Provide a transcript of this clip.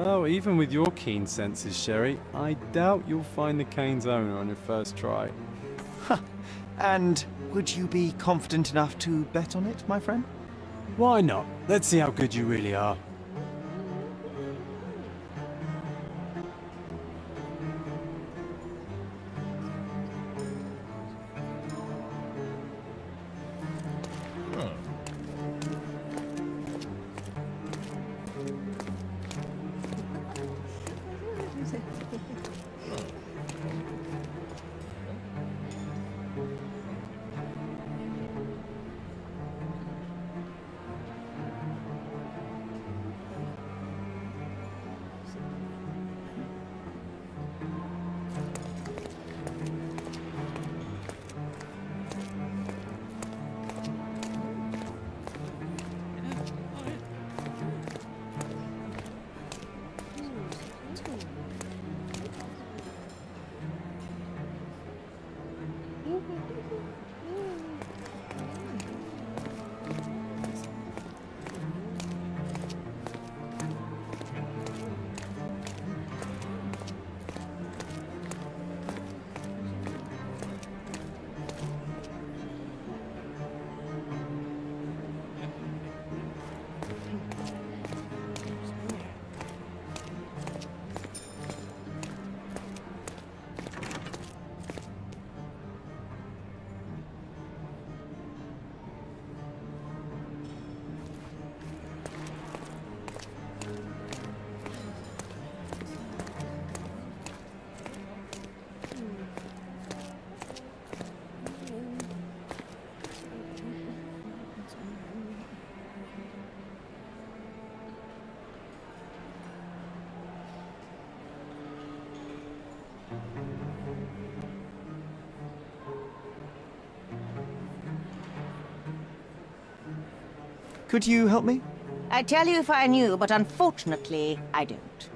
Well, even with your keen senses, Sherry, I doubt you'll find the cane's owner on your first try. And would you be confident enough to bet on it, my friend? Why not? Let's see how good you really are. Could you help me? I'd tell you if I knew, but unfortunately, I don't.